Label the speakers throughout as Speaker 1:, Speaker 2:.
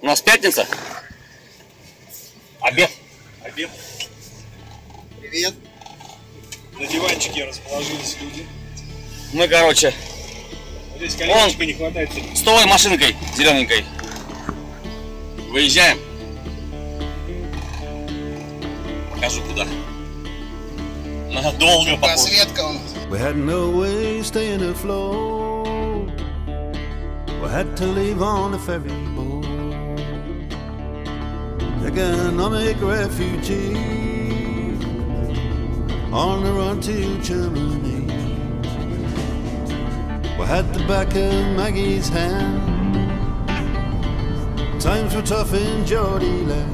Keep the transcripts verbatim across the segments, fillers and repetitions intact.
Speaker 1: нас пятница. Обед.
Speaker 2: Обед.
Speaker 3: Привет.
Speaker 2: На диванчике расположились люди.
Speaker 1: Мы, короче,
Speaker 2: вот здесь колесечко не хватает.
Speaker 1: С той машинкой зелененькой выезжаем. Покажу куда. Надо долго попозже.
Speaker 3: Подсветка у нас.
Speaker 4: We had no way staying afloat. We had to leave on the ferry boat. Economic refugee on the run to Germany. We had the back of Maggie's hand. Times were tough in Geordie land.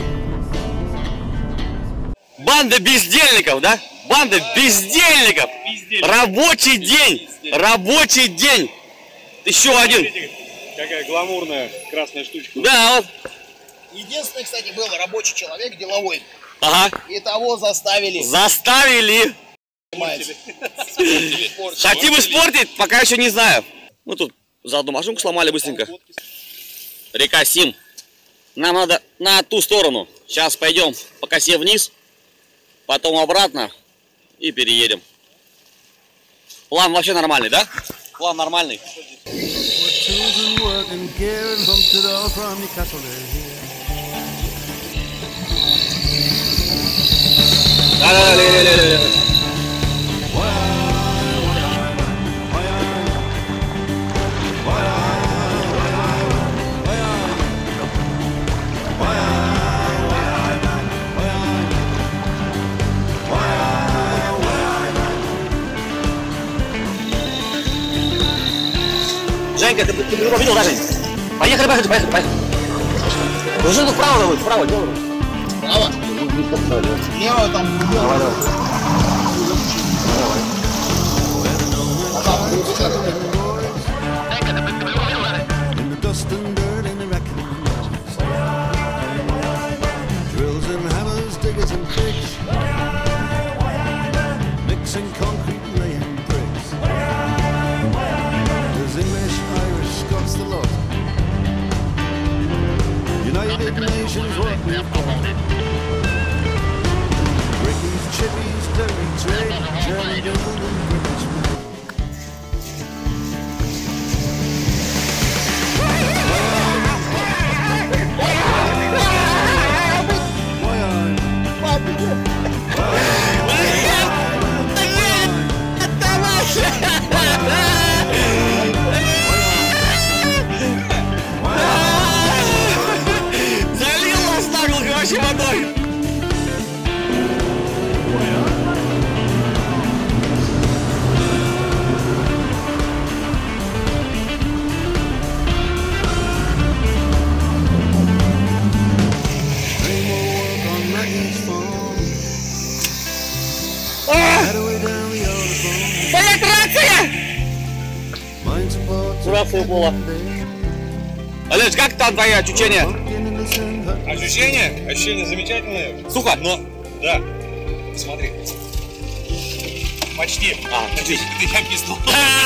Speaker 1: Банда бездельников, да? Банда бездельников.
Speaker 2: Бездельник.
Speaker 1: Рабочий день.
Speaker 2: Бездельник.
Speaker 1: Рабочий день. Еще один.
Speaker 2: Смотрите, какая гламурная красная штучка.
Speaker 1: Да, вот.
Speaker 3: Единственный, кстати, был рабочий человек, деловой.
Speaker 1: Ага.
Speaker 3: И того заставили.
Speaker 1: Заставили.
Speaker 3: Понимаете?
Speaker 1: Хотим испортить, пока еще не знаю. Мы тут заодно машинку сломали быстренько. Река Сим. Нам надо на ту сторону. Сейчас пойдем по косе вниз, потом обратно и переедем. План вообще нормальный, да? План нормальный. Да-да-да-да-да-да-да. Женька, ты, ты, ты его видел, да, Жень? Поехали, поехали, поехали, поехали. Уже ну вправо давай, вправо делай.
Speaker 3: Право? Лево там.
Speaker 1: Давай, давай.
Speaker 4: United Nations, what we've got. Ricky's, Chippy's, Derry, Trade, German, England, and British.
Speaker 1: Водой. Стоять, рация! Рация была. Олеж, как там твои ощущения?
Speaker 2: Ощущения? Ощущения замечательные.
Speaker 1: Сухо?
Speaker 2: Но, да. Смотри. Почти.
Speaker 1: А, чуть-чуть.
Speaker 2: Я пиздул.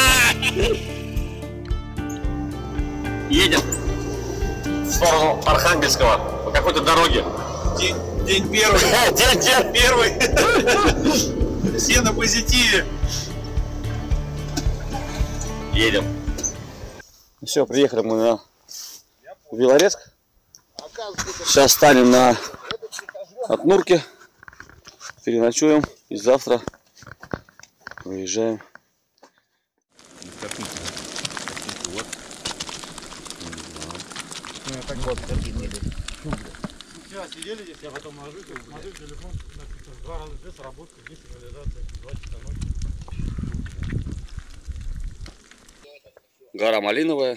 Speaker 1: Едем в сторону Архангельского по какой-то дороге.
Speaker 2: День, день первый.
Speaker 1: День, день
Speaker 2: Первый. Все на позитиве.
Speaker 1: Едем. Все, приехали мы на Белорецк. Сейчас станем на Отнурке, переночуем и завтра выезжаем.
Speaker 5: Вчера сидели здесь, я потом ложусь, смотрю телефон, написано два раза без работы, без сигнализации, два часа ночи.
Speaker 1: Гора Малиновая.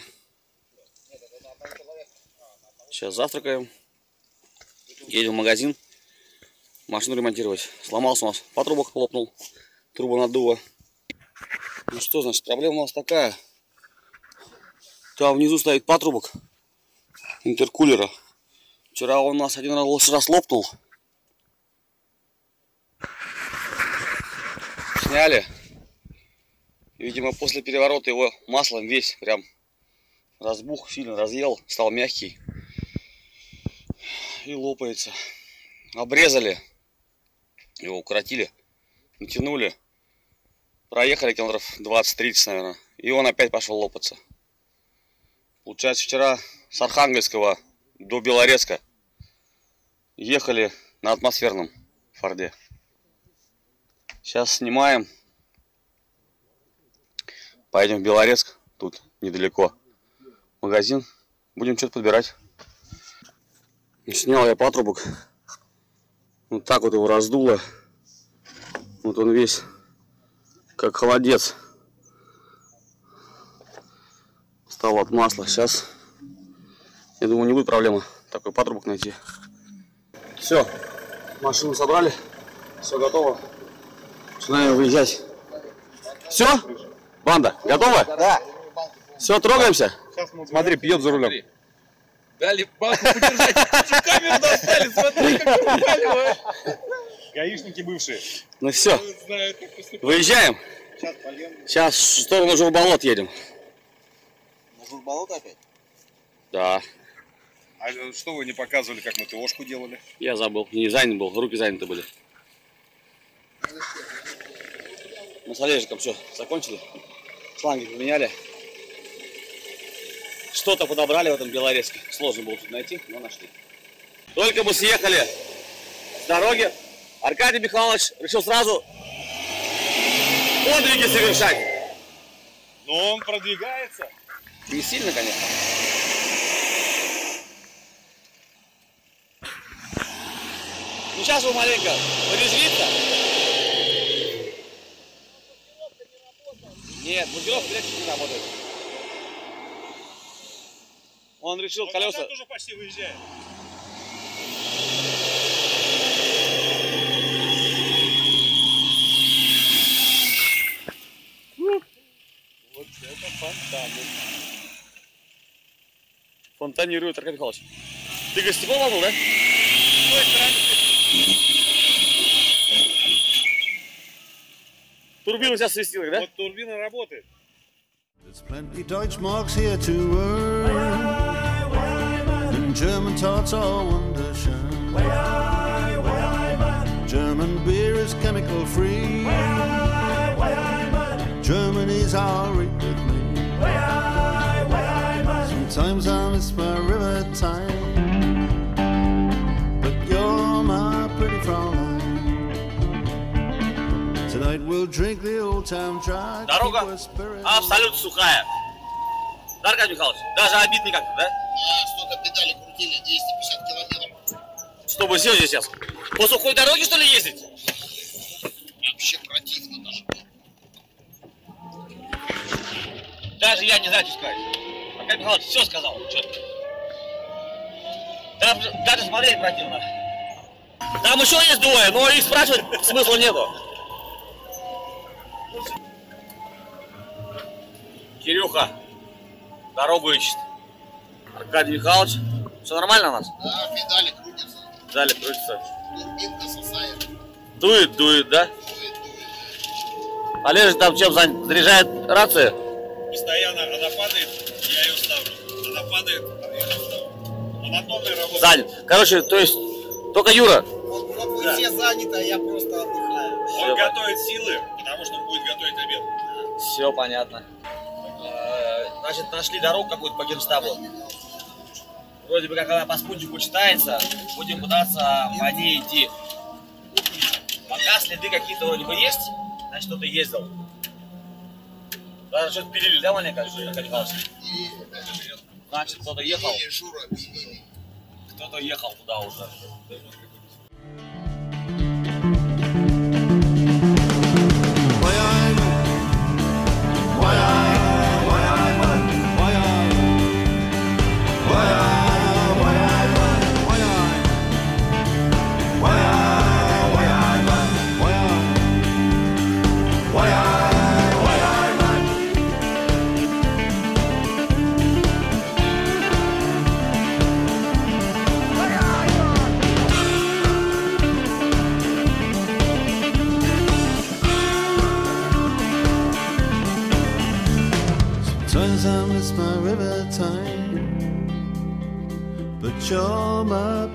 Speaker 1: Сейчас завтракаем. Едем в магазин машину ремонтировать. Сломался у нас, патрубок лопнул, труба надува. Ну что, значит, проблема у нас такая. Там внизу стоит патрубок интеркулера. Вчера он у нас один раз лопнул. Сняли. Видимо, после переворота его маслом весь прям разбух, сильно разъел, стал мягкий. и лопается. Обрезали, его укоротили, натянули, проехали километров двадцать-тридцать, наверное, и он опять пошел лопаться. Получается, вчера с Архангельского до Белорецка ехали на атмосферном Форде. Сейчас снимаем, поедем в Белорецк, тут недалеко магазин, будем что-то подбирать. Снял я патрубок, вот так вот его раздуло, вот он весь как холодец, стал от масла. Сейчас, я думаю, не будет проблемы такой патрубок найти. Все, машину собрали, все готово, начинаем выезжать. Все, банда, готова?
Speaker 3: Да.
Speaker 1: Все, трогаемся.
Speaker 2: Смотри, пьет за рулем.
Speaker 6: Дали банку подержать, камеру достали, смотри, как выпаливаешь.
Speaker 2: Гаишники бывшие.
Speaker 1: Ну все,
Speaker 6: Знают, как поступать.
Speaker 1: выезжаем.
Speaker 3: Сейчас пойдем.
Speaker 1: Сейчас в сторону Журболот едем.
Speaker 3: На Журболот опять?
Speaker 1: Да,
Speaker 2: А что вы не показывали, как мы ТОшку делали?
Speaker 1: я забыл, не занят был, руки заняты были. Мы с Олежиком все закончили, шланги поменяли. Что-то подобрали в этом Белорецке. Сложно было тут найти, но нашли. Только мы съехали с дороги, Аркадий Михайлович решил сразу подвиги совершать.
Speaker 2: Но он продвигается.
Speaker 1: Не сильно, конечно. Ну сейчас его маленько порезвится. Нет, блокировка электрики не работает. Он решил колеса.
Speaker 2: Тоже почти выезжает. Вот это фонтаны.
Speaker 1: Фонтанирует, Аркадий Михайлович. Ты гостевой ловил, да? Турбина сейчас свистела, да?
Speaker 2: Вот турбина работает.
Speaker 4: There's plenty Deutschmarks here to earn, and German tarts are wunderschön. German beer is chemical free. Germany's alright with me. Sometimes I miss my river time, but you're my pretty Fraulein. Tonight we'll drink the old town dry.
Speaker 1: Дорога
Speaker 4: keep our spirits
Speaker 1: абсолютно сухая. Да, Аркадий Михайлович? Даже обидно как-то, да?
Speaker 3: Да, столько педали крутили, двести пятьдесят километров.
Speaker 1: Чтобы сделать здесь сейчас? По сухой дороге, что ли, ездить?
Speaker 3: Вообще противно даже.
Speaker 1: Даже я не знаю, что сказать. Аркадий Михайлович все сказал. Четко. Даже, даже смотреть противно. Там еще есть двое, но их спрашивать смысла нету. Кирюха дорогу ищет. Аркадий Михайлович, все нормально у нас?
Speaker 3: Да, педали крутятся,
Speaker 1: Далее крутится.
Speaker 3: турбинка сосает.
Speaker 1: Дует, дует, да?
Speaker 3: Дует, дует.
Speaker 1: Олежек там чем занят? Заряжает рацию?
Speaker 2: Постоянно она падает, я ее ставлю. Она падает, я ее ставлю. Монотонная работа.
Speaker 1: Занят. Короче, то есть только Юра.
Speaker 3: Вот, вот вы все заняты, а я просто отдыхаю.
Speaker 2: Он
Speaker 1: Всё.
Speaker 2: готовит силы, потому что он будет готовить обед.
Speaker 1: Все понятно. Значит, нашли дорогу какую-то по генштабу. Вроде бы как она по спутнику читается. Будем пытаться по ней идти. Пока следы какие-то вроде бы есть, значит кто-то ездил. Даже что-то пилили, да, маленько, Аркадий Михайлович? Значит, кто-то ехал.
Speaker 3: Или Жура, или.
Speaker 1: Кто-то ехал туда уже.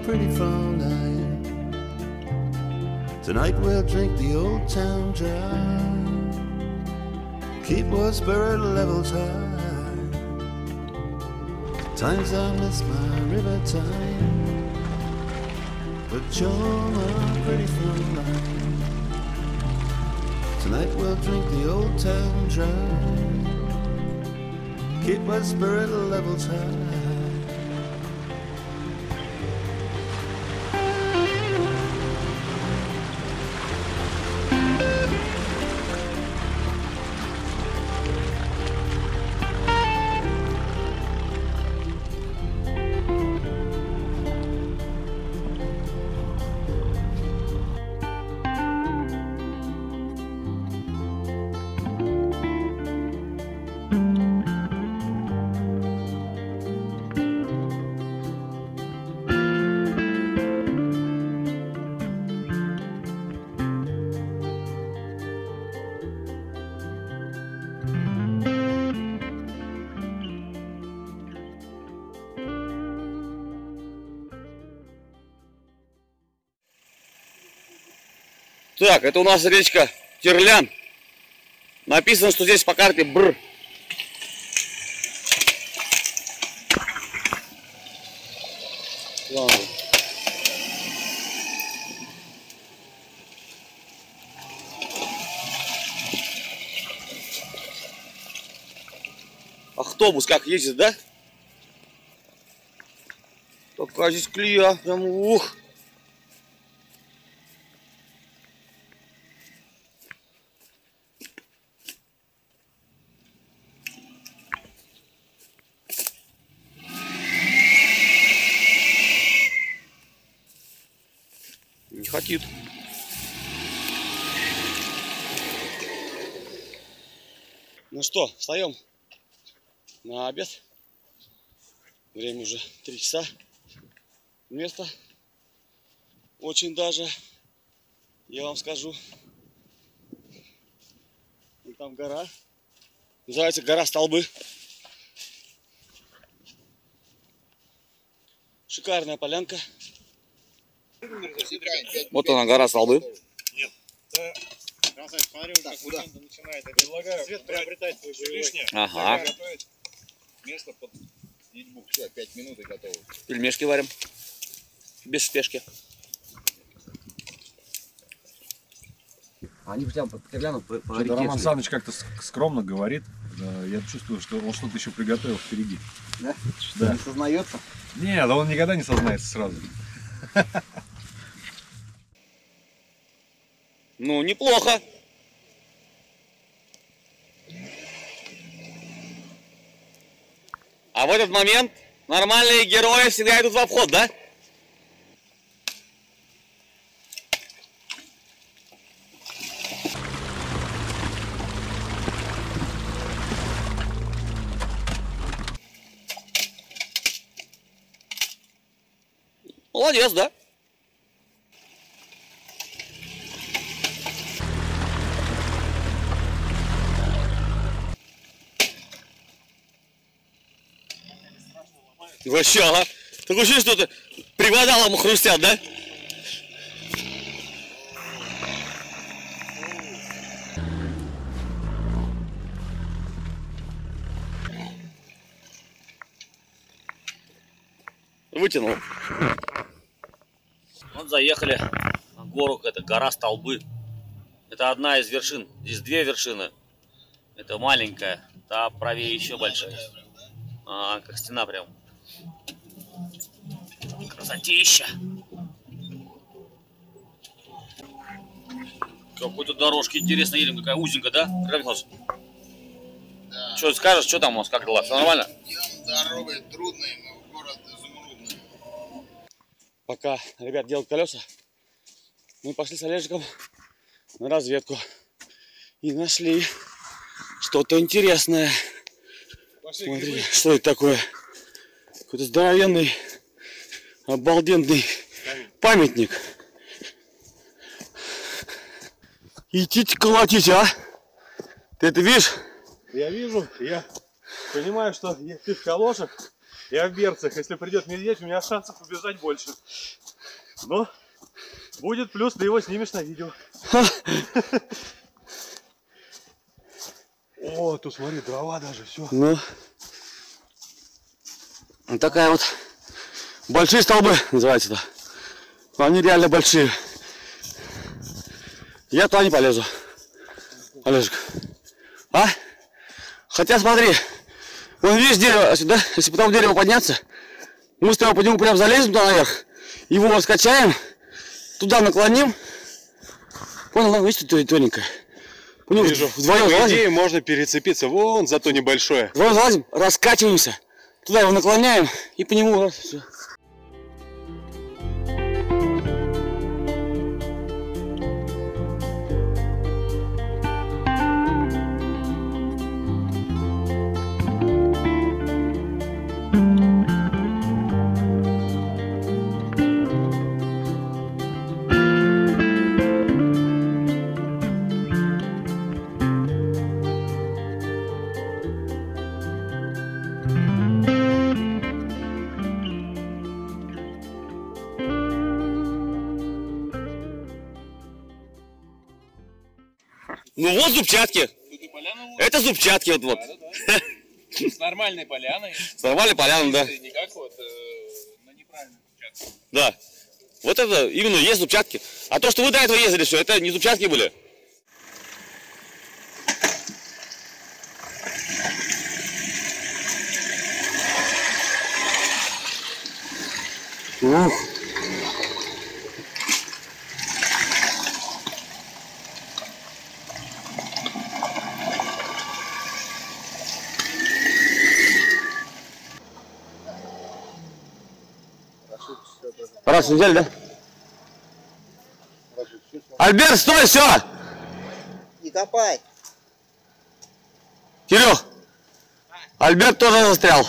Speaker 4: pretty front line. Tonight we'll drink the old town dry. Keep our spirit levels high. Times I miss my river time, but you're my pretty front line. Tonight we'll drink the old town dry. Keep our spirit levels high.
Speaker 1: Так, это у нас речка Терлян. Написано, что здесь по карте Бр. Ладно. Автобус как ездит, да? Какая здесь клея, прям ух. Не хотит. Ну что, встаем на обед. Время уже три часа. Место очень даже, я вам скажу. И там гора. Называется гора Столбы. Шикарная полянка. Вот она, гора Столбы.
Speaker 2: Нет. Смотри, так, куда начинает. Предлагаю свет приобретать лишнее.
Speaker 1: Ага.
Speaker 2: Место под едьбу. Все, пять минут и готово.
Speaker 1: Пельмешки варим. Без спешки. Они прям по Терляну по, по реке.
Speaker 7: Роман Саныч как-то скромно говорит. Я чувствую, что он что-то еще приготовил впереди.
Speaker 3: Да?
Speaker 7: Да.
Speaker 3: Не сознается?
Speaker 7: Нет, он никогда не сознается сразу.
Speaker 1: Ну, неплохо. А в этот момент нормальные герои всегда идут в обход, да? Молодец, да? Вообще, ага. Такое ощущение, что это привода ему хрустят, да? Вытянул. Вот заехали на гору, это гора Столбы. Это одна из вершин. Здесь две вершины. Это маленькая, та правее еще большая. А, как стена прям. Красотища. Какой-то дорожки интересно едем, какая узенькая, да? Да. Что скажешь, что там у нас, как дела? Все нормально?
Speaker 3: Идем дорогой трудной, но в город изумрудный.
Speaker 1: Пока ребят делают колеса, мы пошли с Олежиком на разведку и нашли что-то интересное. Смотрите, что это такое? Какой-то здоровенный, обалденный памятник. Идите колотите, а? Ты это видишь?
Speaker 7: Я вижу, я понимаю, что ты в калошах,
Speaker 8: Я в берцах. Если придет медведь, у меня шансов убежать больше. Но будет плюс, ты его снимешь на видео. О, тут смотри, дрова даже, все.
Speaker 1: Ну. Вот такая вот. Большие столбы называется это. Они реально большие. Я туда не полезу. Олежек. А? Хотя смотри. Вон видишь дерево сюда. Если потом дерево подняться, мы с тобой по нему прям залезем туда наверх. Его раскачаем. Туда наклоним. Понял, ну, видишь, тут тоненькая.
Speaker 8: Вижу.
Speaker 1: Вдвоем
Speaker 8: По
Speaker 1: залазим.
Speaker 8: идее, можно перецепиться вон за то небольшое.
Speaker 1: Вдвоем залазим, раскачиваемся. Туда его наклоняем и по нему раз, все. Ну вот зубчатки. Это зубчатки вот вот.
Speaker 6: С нормальной поляной.
Speaker 1: С нормальной поляной, да.
Speaker 6: Не как вот э, на неправильном зубчатке.
Speaker 1: Да. Вот это именно есть зубчатки. А то, что вы до этого ездили, все, это не зубчатки были. Ух. Раз в неделю, да? Альберт, стой, все!
Speaker 3: Не копай.
Speaker 1: Кирюх! Альберт тоже застрял.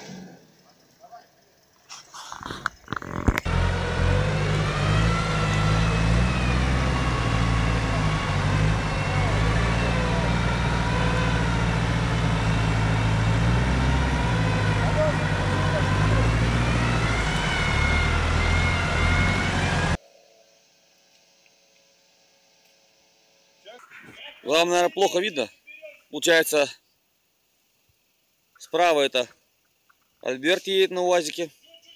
Speaker 1: Вам, наверное, плохо видно. Получается, справа это Альберт едет на УАЗике.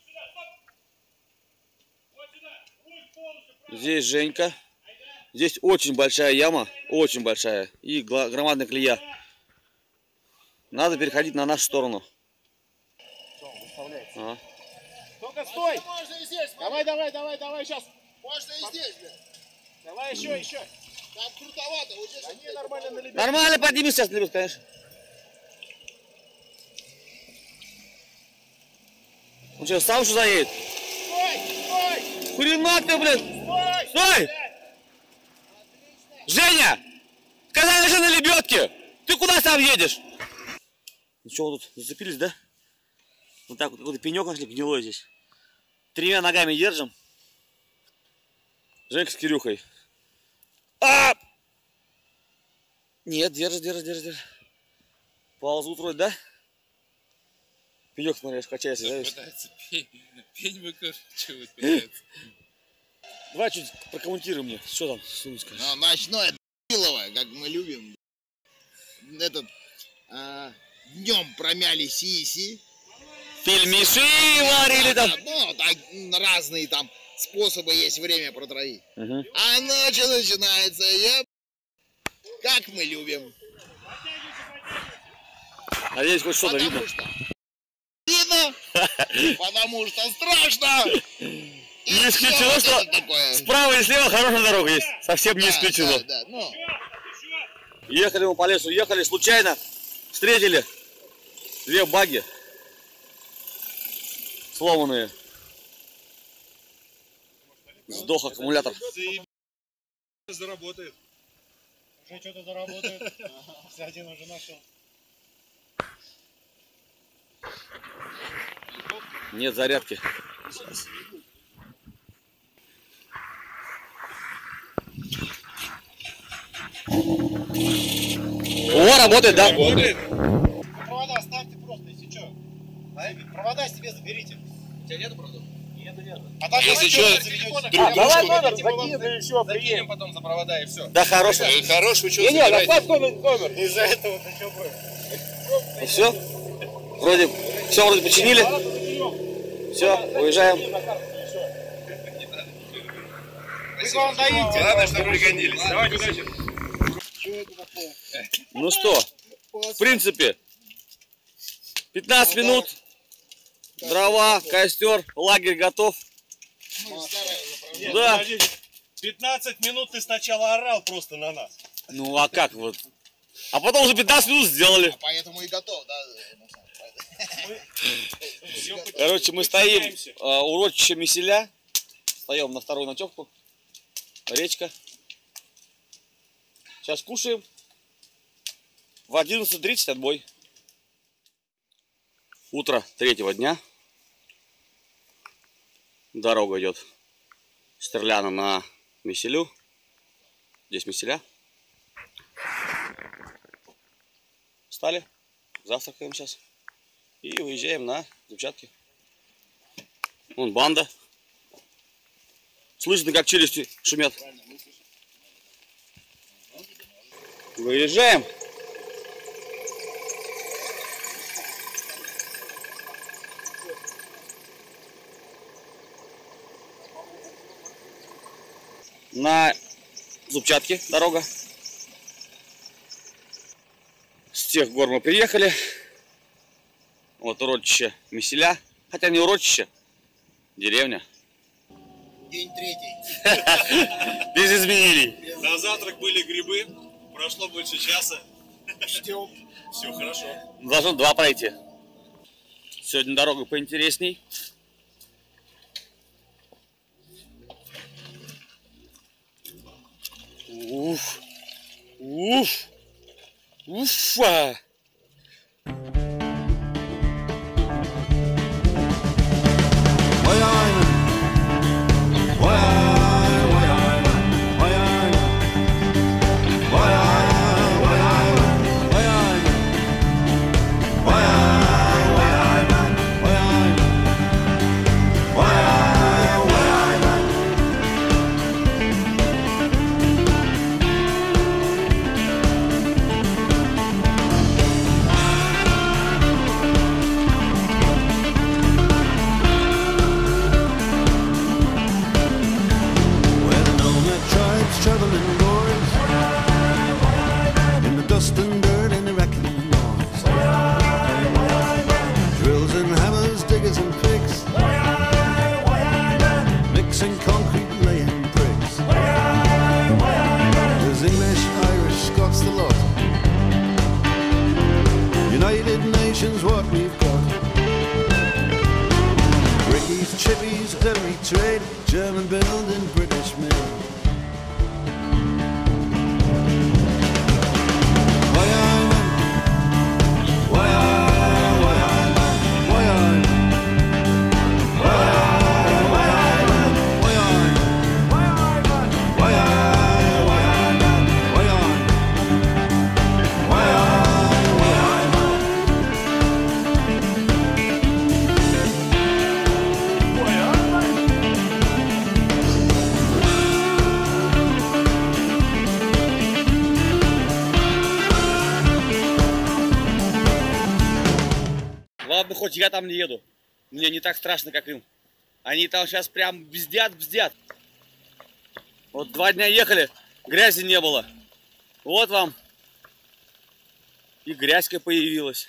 Speaker 1: Здесь Женька. Здесь очень большая яма, очень большая. И громадная колея. Надо переходить на нашу сторону. А.
Speaker 3: Только стой! Можно и здесь. Давай, давай, давай, давай, сейчас. Можно и здесь, блядь. Давай еще, еще. Там крутовато, вот здесь. Они нормально налепят.
Speaker 1: Нормально поднимись сейчас, налепят, конечно. Он что, сам что заедет?
Speaker 3: Стой, стой!
Speaker 1: Хрена ты, блин!
Speaker 3: Стой!
Speaker 1: Стой! Женя! Сказали же на лебедке! Ты куда сам едешь? Ну что, вот тут зацепились, да? Вот так вот, какой-то пенек нашли гнилой здесь. Тремя ногами держим. Женька с Кирюхой. А! Нет, держи, держи, держи, держи. Ползут вроде, да? Пенек, смотри, аж качается, да?
Speaker 6: Пытается пень, пень выкручивать, пытается.
Speaker 1: Давай чуть прокомментируй мне, что там, что скажешь.
Speaker 3: Ну, ночное пилово, как мы любим. Этот, а, днем промяли сиси.
Speaker 1: Фильмиши варили там.
Speaker 3: Ну, так, разные там способы есть время протравить.
Speaker 1: Угу.
Speaker 3: А ночью начинается, я... как мы любим.
Speaker 1: А здесь хоть что-то видно.
Speaker 3: Что видно, потому что страшно.
Speaker 1: Не исключено, что
Speaker 3: такое.
Speaker 1: Справа и слева хорошая дорога есть. Совсем не
Speaker 3: Да,
Speaker 1: исключено.
Speaker 3: да, да, ну.
Speaker 1: Ехали мы по лесу, ехали, случайно встретили две баги сломанные. Сдох аккумулятор.
Speaker 8: Заработает.
Speaker 5: Уже что-то заработает. Один уже нашел.
Speaker 1: Нет зарядки. О, работает, да?
Speaker 5: Провода ставьте просто, если что. Провода себе
Speaker 3: Берите.
Speaker 6: У тебя нету продуктов?
Speaker 3: Нету, нету. А там
Speaker 6: Если
Speaker 3: давай
Speaker 6: что,
Speaker 3: номер заведёте.
Speaker 6: друг
Speaker 3: А, давай
Speaker 6: дружку.
Speaker 3: номер, закинь, да и все,
Speaker 6: Закинем
Speaker 3: приедем.
Speaker 6: потом за провода и все.
Speaker 1: Да, хорошего.
Speaker 6: Хорош, вы что,
Speaker 3: Не-не,
Speaker 6: собираетесь?
Speaker 3: оставь номер, номер. Из-за этого ты что будешь?
Speaker 1: Ну все. Вроде, все вроде починили. Все, уезжаем.
Speaker 3: Вы вам даите.
Speaker 6: Ладно, что пригодились.
Speaker 3: Давайте, удачи.
Speaker 1: Ну что, в принципе, пятнадцать минут, дрова, костер, лагерь готов.
Speaker 3: Нет,
Speaker 1: Да.
Speaker 3: подождите. пятнадцать минут ты сначала орал просто на нас.
Speaker 1: Ну а как вот? А потом уже пятнадцать минут сделали.
Speaker 3: Поэтому и готов, да?
Speaker 1: Короче, мы стоим э, у урочища Меселя. Стоим на вторую ночевку. Речка. Сейчас кушаем. В одиннадцать тридцать отбой. Утро третьего дня. Дорога идет с Терляна на Меселю. Здесь Меселя. Встали. Завтракаем сейчас. И уезжаем на Зубчатки. Вон банда. Слышно, как челюсти шумят. Выезжаем. На Зубчатки дорога. С тех гор мы приехали. Вот урочище Меселя. Хотя не урочище, деревня.
Speaker 3: День третий.
Speaker 1: Без изменений.
Speaker 2: На завтрак были грибы. Прошло больше часа.
Speaker 3: Ждем.
Speaker 2: Все хорошо.
Speaker 1: Должен два пройти. Сегодня дорога поинтересней. Уф. Уф. Уфа.
Speaker 4: What we've got. Ricky's, Chippies, Hillary trade, German building, British made. Why I man? Why I? Why I man? Why I? Why I? Why I man? Why I? Why I man? Why I? Why I man? Why I? Why I?
Speaker 1: Ладно, хоть я там не еду. Мне не так страшно, как им. Они там сейчас прям бздят, бздят. Вот два дня ехали, грязи не было. Вот вам. И грязька появилась.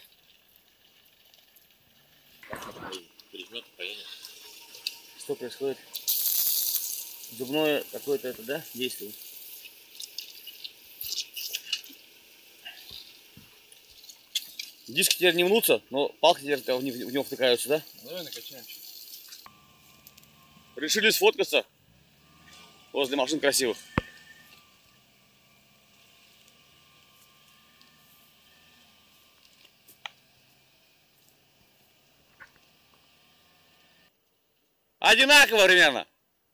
Speaker 1: Что происходит? Зубное какое-то это, да, действует. Диски теперь не мнутся, но палки теперь в него втыкаются, да?
Speaker 6: Давай накачаем.
Speaker 1: Решили сфоткаться возле машин красивых. Одинаково примерно.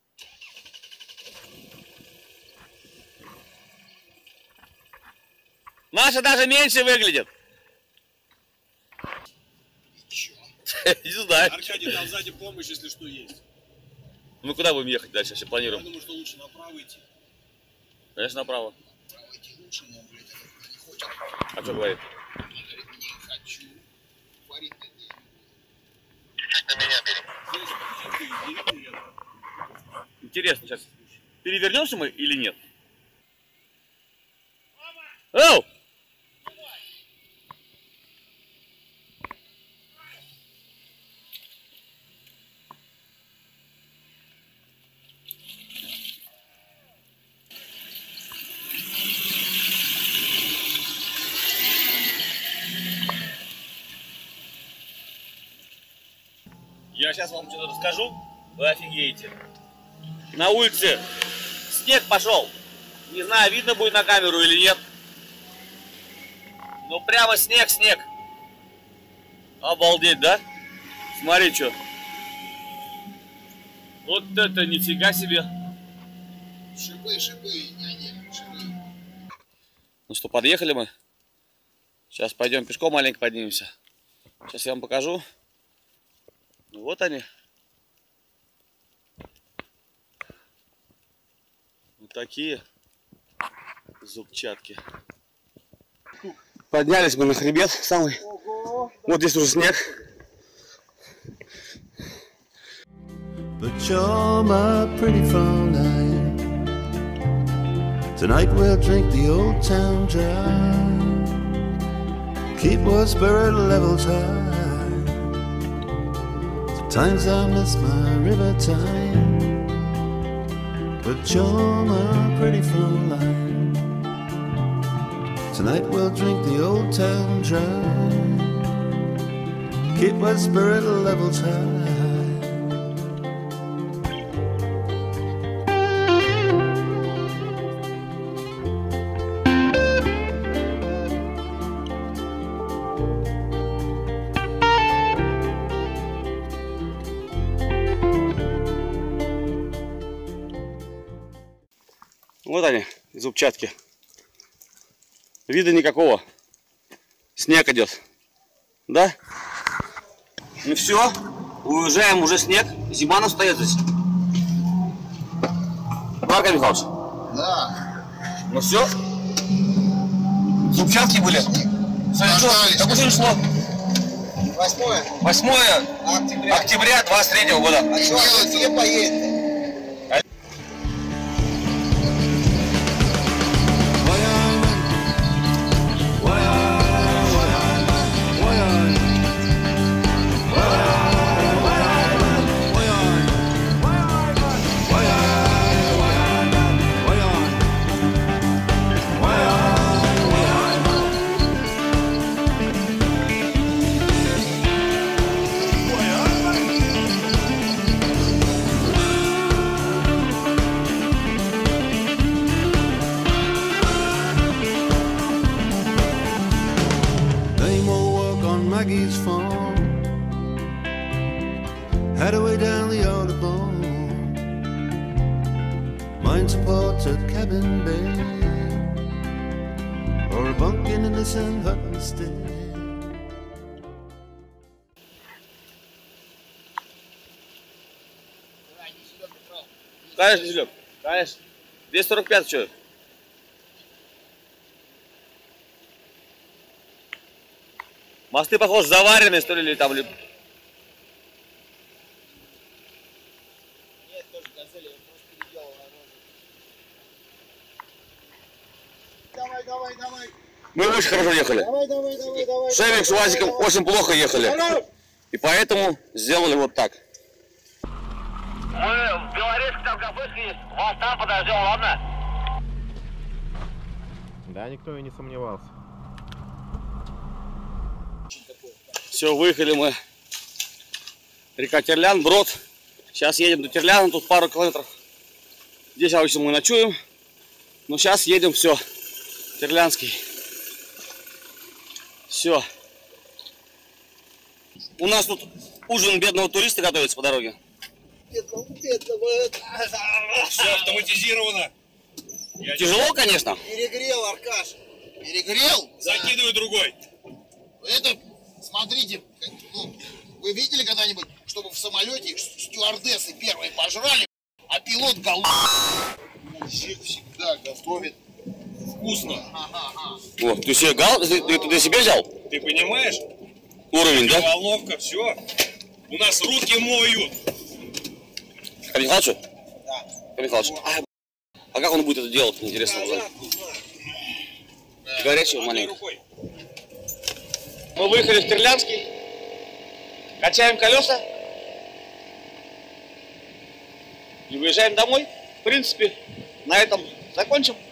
Speaker 1: Наша даже меньше выглядит. Не знаю.
Speaker 2: Аркадий, там сзади помощь, если что, есть.
Speaker 1: Мы куда будем ехать дальше? Все
Speaker 2: Я
Speaker 1: планируем.
Speaker 2: думаю, что лучше направо идти.
Speaker 1: Конечно, направо.
Speaker 3: Право идти лучше, но, блядь, это не хочет.
Speaker 1: А что говорит?
Speaker 3: Он говорит, не хочу. Говорит, нет.
Speaker 1: Интересно, сейчас перевернемся мы или нет? Оу! Я сейчас вам что-то расскажу, вы офигеете. На улице снег пошел. Не знаю, видно будет на камеру или нет. Но прямо снег, снег. Обалдеть, да? Смотри, что. Вот это нифига себе.
Speaker 3: Шипы, шипы, не, шипы.
Speaker 1: Ну что, подъехали мы. Сейчас пойдем пешком маленько поднимемся. Сейчас я вам покажу. Ну вот они. Вот такие зубчатки. Поднялись мы на хребет самый. Ого. Вот здесь уже снег.
Speaker 4: But you're my pretty Fräulein. Tonight we'll drink the old town dry. Keep our spirit level high. Sometimes I miss my river time. But you're my pretty Fräulein. Tonight we'll drink the old town dry. Keep our spirit level high.
Speaker 1: Вот они, зубчатки. Вида никакого. Снег идет. Да? Ну все, уезжаем, уже снег. Зима настает здесь. Марко Михайлович?
Speaker 3: Да.
Speaker 1: Ну все. Зубчатки были. Сегодня какое число?
Speaker 3: Восьмое.
Speaker 1: Восьмое
Speaker 3: Октября.
Speaker 1: октября двадцать третьего года.
Speaker 3: А что делать? Где поедет?
Speaker 4: Maggie's farm, had a way down the Audubon. Mine supports a cabin bed or a bunk in a Nissan hut instead.
Speaker 1: Конечно, Зелёк, конечно. двести сорок пять, что? Мосты, похоже, заваренные, что ли, или там... Или...
Speaker 3: Нет, тоже газели, он просто переделал на ножик. Давай, давай, давай.
Speaker 1: Мы очень хорошо ехали.
Speaker 3: Давай, давай, давай, давай.
Speaker 1: Шевик с Вазиком очень плохо ехали. И поэтому сделали вот так.
Speaker 9: Мы в Белорецке там кафешка есть. Вас там подождем, ладно?
Speaker 5: Да, никто и не сомневался.
Speaker 1: Все, выехали мы. Река Терлян, Брод. Сейчас едем до Терляна, тут пару километров. Здесь обычно мы ночуем. Но сейчас едем, все, Терлянский. Все. У нас тут ужин бедного туриста готовится по дороге.
Speaker 3: Бедного, бедного.
Speaker 2: Все автоматизировано.
Speaker 1: Тяжело, конечно.
Speaker 3: Перегрел, Аркаш. Перегрел?
Speaker 2: Закидываю другой.
Speaker 3: Это, смотрите, ну, вы видели когда-нибудь чтобы в самолете стюардессы первые пожрали, а пилот голодный. Мужик всегда готовит вкусно.
Speaker 1: Вот, ты себе гал, ты, ты, ты себе взял?
Speaker 2: Ты понимаешь?
Speaker 1: Уровень, да?
Speaker 2: Волновка, все. У нас руки моют.
Speaker 1: Ко Михайловичу? Да. Ко Михайловичу. А, а как он будет это делать, интересно узнать? Горячий маленький. Мы выехали в Стерлянский. Качаем колеса. И выезжаем домой. В принципе, на этом закончим.